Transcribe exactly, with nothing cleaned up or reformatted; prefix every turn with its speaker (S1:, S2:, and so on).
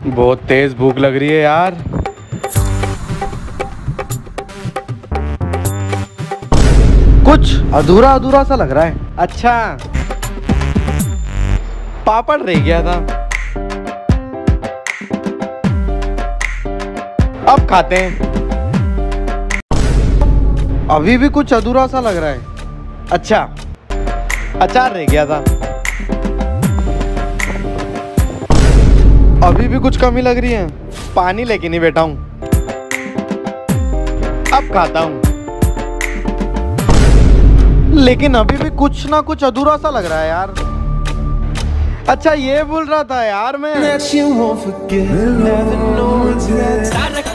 S1: बहुत तेज भूख लग रही है यार। कुछ अधूरा अधूरा सा लग रहा है। अच्छा, पापड़ रह गया था, अब खाते हैं। अभी भी कुछ अधूरा सा लग रहा है। अच्छा, अचार रह गया था, अभी भी कुछ कमी लग रही है। पानी लेके नहीं बैठा हूं, अब खाता हूं। लेकिन अभी भी कुछ ना कुछ अधूरा सा लग रहा है यार। अच्छा, ये बोल रहा था यार मैं।